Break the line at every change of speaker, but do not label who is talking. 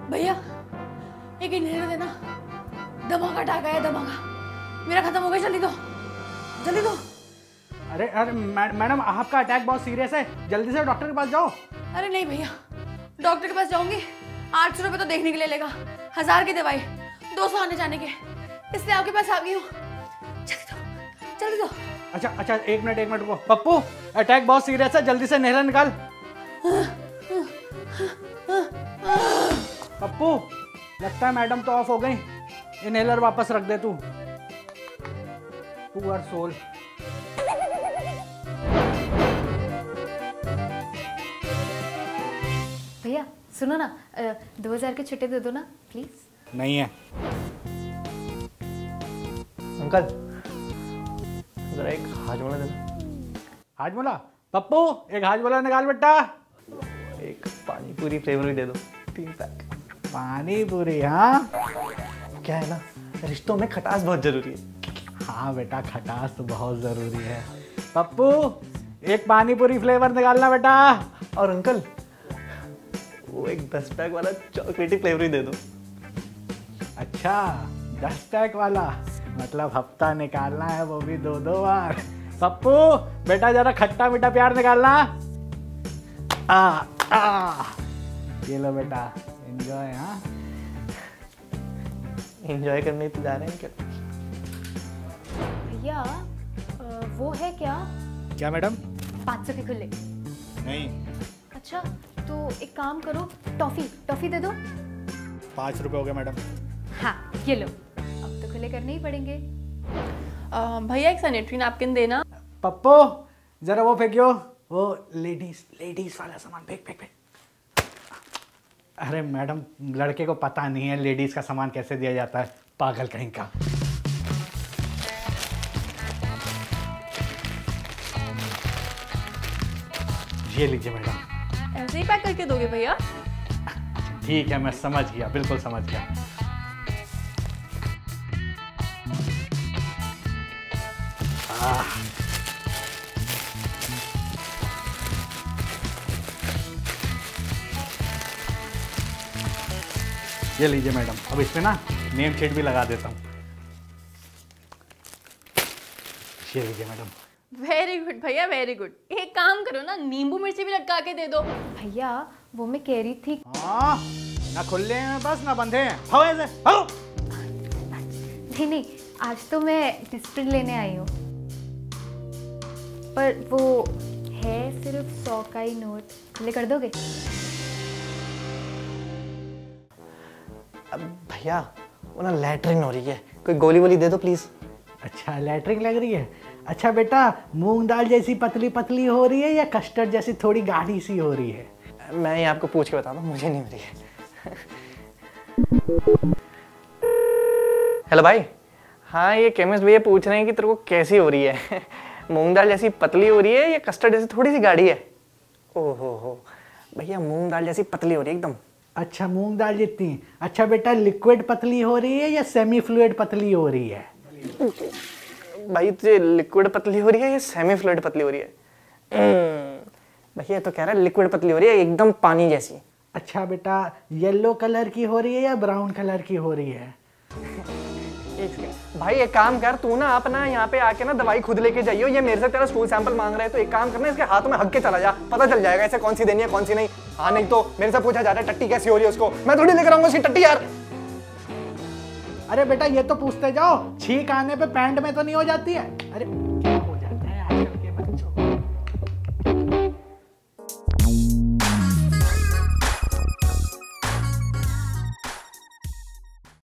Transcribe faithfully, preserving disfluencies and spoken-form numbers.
भैया एक इनहेलर देना, दमा का टाका है, दमा का मेरा खत्म हो गया, जल्दी दो जल्दी दो।
अरे अरे मैडम आपका अटैक बहुत सीरियस है, जल्दी से डॉक्टर के पास जाओ।
अरे नहीं भैया, डॉक्टर के पास जाऊंगी आठ सौ रुपये तो देखने के लिए लेगा, हजार की दवाई दो सौ आने जाने के, इसलिए आपके पास आ गई हूँ, जल्दी दो जल्दी दो। अच्छा
अच्छा एक मिनट एक मिनट रुको। पप्पू अटैक बहुत सीरियस है, जल्दी से इनहेलर निकाल। पप्पू लगता है मैडम तो ऑफ हो गई, इनहेलर वापस रख दे तू। Poor soul.
भैया सुनो ना, दो हजार के छुट्टे दे दो ना प्लीज।
नहीं है।
अंकल जरा एक हाजमोला देना।
हाजमोला? पप्पू एक हाजमोला निकाल बेटा।
एक पानी पूरी फ्लेवर भी दे दो, तीन पैक।
पानी पूरी? हाँ
क्या है ना, रिश्तों में खटास बहुत जरूरी है।
हाँ बेटा खटास तो बहुत जरूरी है। पप्पू एक पानी पूरी फ्लेवर निकालना बेटा।
और अंकल वो एक दस पैक वाला चॉकलेटी फ्लेवर ही दे दो।
अच्छा दस पैक वाला, मतलब हफ्ता निकालना है, वो भी दो दो बार। पप्पू बेटा जरा खट्टा मीठा प्यार निकालना। आ आ ये लो बेटा, एंजॉय। हाँ
एंजॉय करने तो जा रहे हैं क्या?
भैया वो है क्या?
क्या मैडम?
पाँच सौ के खुले।
नहीं।
अच्छा तो एक काम करो, टॉफी टॉफी दे दो।
पाँच रुपए हो गए मैडम।
हाँ ये लो, अब तो खुले करने ही पड़ेंगे।
भैया एक सैनिटरी नैपकिन देना।
पप्पू जरा वो फेंकियो, वो लेडीज लेडीज वाला सामान फेंक फेंक फेंक। अरे मैडम लड़के को पता नहीं है लेडीज का सामान कैसे दिया जाता है, पागल कहीं का। ये लीजिए मैडम।
ऐसे ही पैक करके दोगे भैया?
ठीक है मैं समझ गया, बिल्कुल समझ गया। आह। ये लीजिए मैडम, अब इसमें ना नेम शीट भी लगा देता हूँ। ये लीजिए मैडम।
वेरी गुड भैया वेरी गुड। एक काम करो ना, नींबू मिर्ची भी लटका के दे दो।
भैया वो मैं कह रही थी।
हाँ ना खुले हैं बस ना बंधे हैं। हो ऐसे हो।
नहीं नहीं, आज तो मैं डिस्प्रिन लेने आई हूँ, पर वो है सिर्फ सौ का ही नोट, खुले कर दोगे?
अब भैया वो ना लैटरिन हो रही है, कोई गोली वोली दे दो प्लीज।
अच्छा लैटरिन लग रही है। अच्छा बेटा मूंग दाल जैसी पतली पतली हो रही है या कस्टर्ड जैसी थोड़ी गाढ़ी सी हो रही है?
मैं ये आपको पूछ के बताता हूँ, मुझे नहीं हो रही है। हेलो भाई, हाँ ये केमिस्ट भैया पूछ रहे हैं कि तेरे को कैसी हो रही है, मूंग दाल जैसी पतली हो रही है या कस्टर्ड जैसी थोड़ी सी गाढ़ी है? ओहो हो भैया मूंग दाल जैसी पतली हो रही है एकदम।
अच्छा मूंग दाल जितनी। अच्छा बेटा लिक्विड पतली हो रही है या सेमी फ्लूइड पतली हो रही है?
भाई तुझे लिक्विड पतली हो रही है या सेमी फ्लूइड पतली हो रही है? भैया तो कह रहा है लिक्विड पतली हो रही है एकदम पानी जैसी।
अच्छा बेटा येलो कलर की हो रही है या ब्राउन कलर की हो रही है?
भाई एक काम कर, तू ना अपना यहाँ पे आके ना दवाई खुद लेके जाइयो, ये मेरे से तेरा स्टूल सैंपल मांग रहा है, तो एक काम करना इसके हाथों में हक के चला जा, पता चल जाएगा इसे कौन सी देनी है कौन सी नहीं। हाँ नहीं तो मेरे से पूछा जा रहा है टट्टी कैसी हो रही है उसको, मैं थोड़ी लेकर आऊंगा उसकी टट्टी यार।
अरे बेटा ये तो पूछते जाओ, छींक आने पे पैंट में तो नहीं हो जाती है? अरे